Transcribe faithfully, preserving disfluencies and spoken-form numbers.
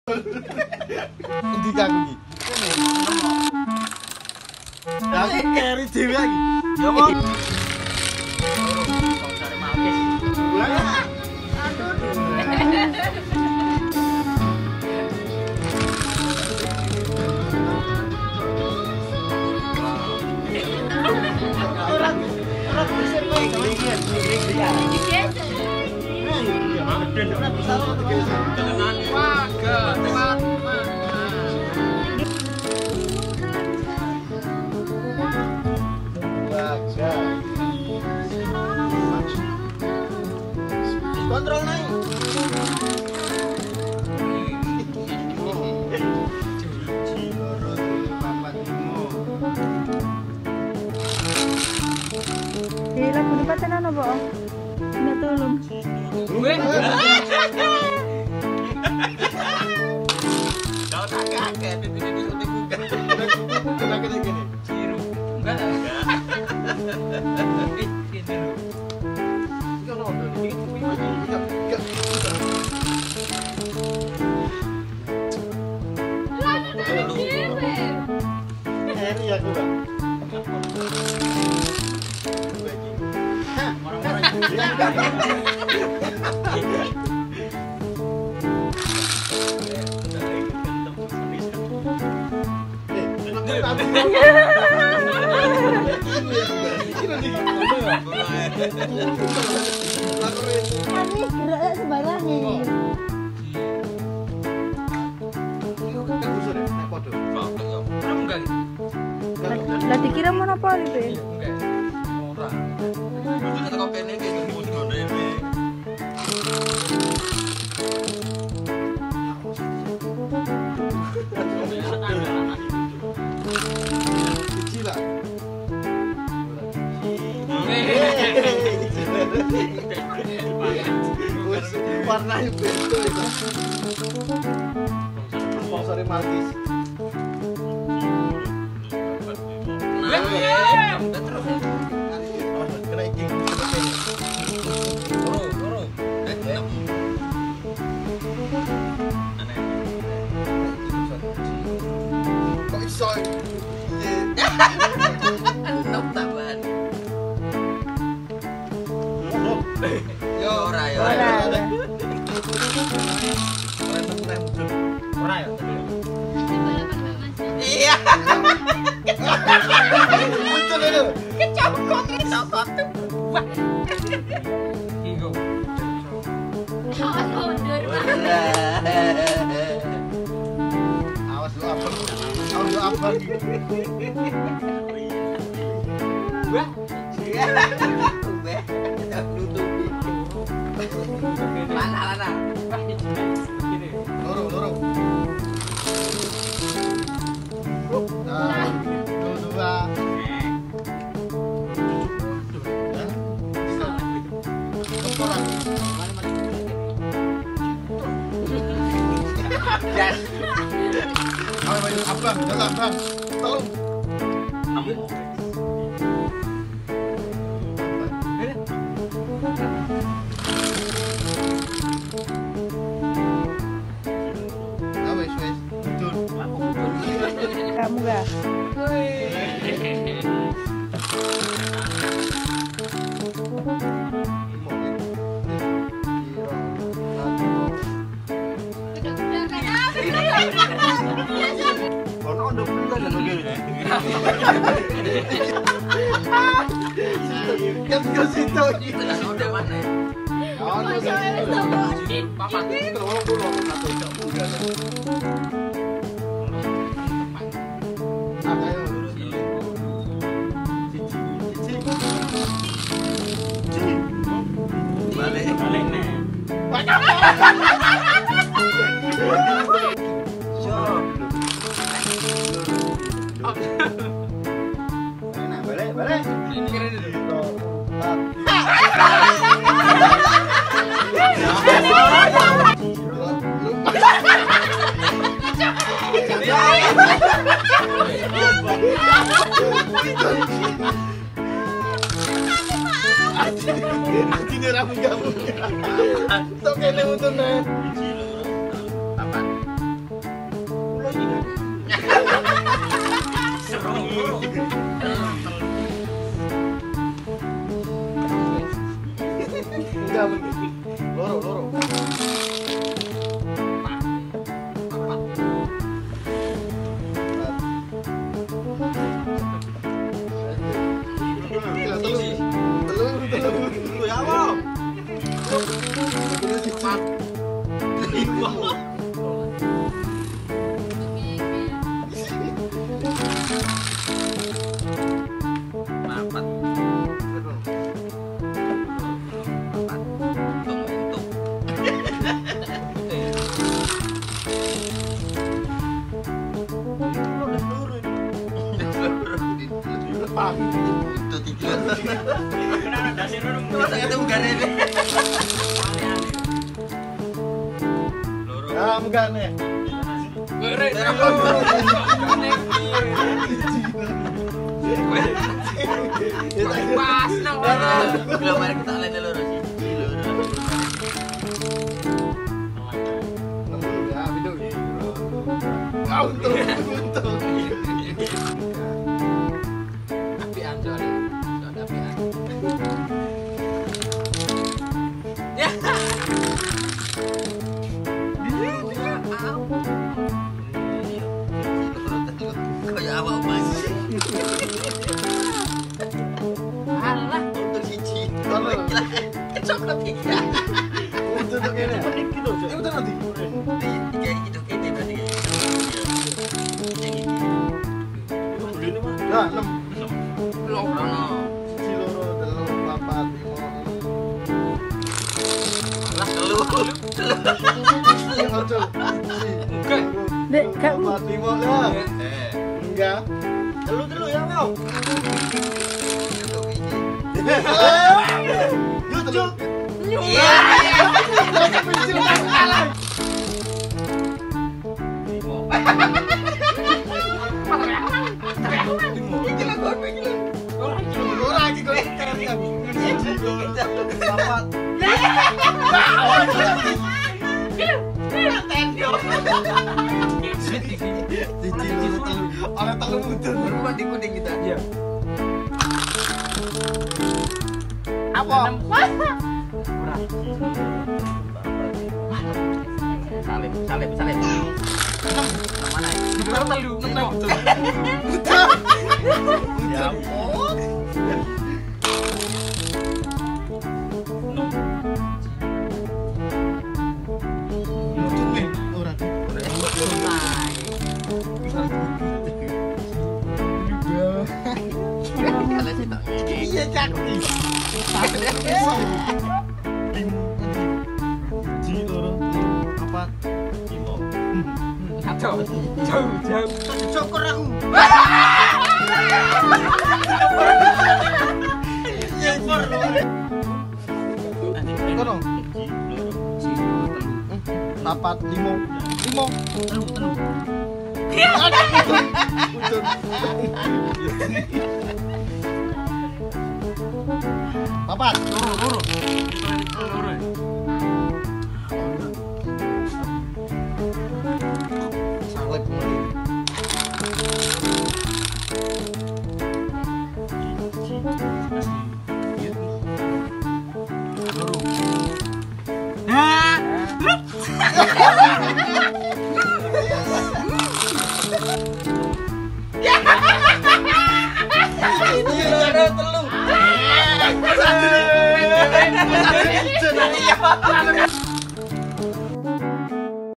Endi kaku iki? Lah iki keri dhewe iki. Ya apa? Sare mapis. Lah. Ora ora bisa kowe gawe iki. Iya. Iya, mangeden. Ora bisa tenan. Wah, gawat. Kontrol naik. Eh, lagu ni paten ano ba? Natulog. Gue. Kau tak kaget itu di syuting bukan. Kenapa kayak gini? Ciru. Enggak. Enggak. Eh, ini dulu. Enggak loh, ini ini enggak enggak. Heri aku, Bang. Kami gerak sembarang nih. Lah dikira monopoli be. Enggak. Ora. Lucu nek kok kene iki ngomong ngono iki. Gila. Warnanya beda itu. Sponsor Martis. Nah, enggak terus. Kena iki. Loro, loro. Eh, Kok iso? enam tambahan. Yo ora yo. Ora. Ora yo. Iya. Betul itu. Kecokot ini sokot tuh. Wah. Igo. Awas lu apa? Awas lu apa? Wah. Iya. Wah. Kita nutupi. Mana mana? Wah, gini. Loro, loro. Nah, dua. Yes. Ayo baju abang, jalan bang. Tolong. Ah, wes wes. Betul. Kamu gak? Ono udah bulan dan begini. Kan ke situ. Itu lah udah mana? Ono Papa. kalau pulau atau bukan. Ada yang Balik. Balik nih. balik balik. Ini keren itu. Ini rambut kamu. Sok kene untune. Apa? Wah, itu tiga. Kenapa dasir lu? Masa ketemu garene. Loro. Ya, enggak nih. Gerek. Pas nang kono. Belum mari kita lain loro sih. Ya, video. Kau tuh, tuh. Apian soalnya. Soalnya apian. Ya. Kayak apa mas? Alah, Untuk siji. Kalau coklat tiga. Untuk ini. Itu betul nanti. Tiga itu kita tadi. Nah, enam. belum pernah. Siji loro telu papat lima. Alah, telu. Yang ojo. Oke. Dek, Kak. Papat lima lah. Eh. Enggak. Telu telu ya mau. Lucu. Iya. Langsung pensil kalah. Iki lah gue pengen. Ora iki gue karena dia. Siji loro papat. Siji loro telu. Ora telu muter. Rumah di kuning kita. Iya. Apa? Salib, salib, salib. Mana? Enam telu, enam telu. Ya ampun. Iya cak. Ji loro papat lima. Jauh, jauh, jauh. Cokor aku. Iya por. Kono. Papat lima. Lima. Telu telu. Papat. Loro, loro. Loro. Salep kemarin. Iya,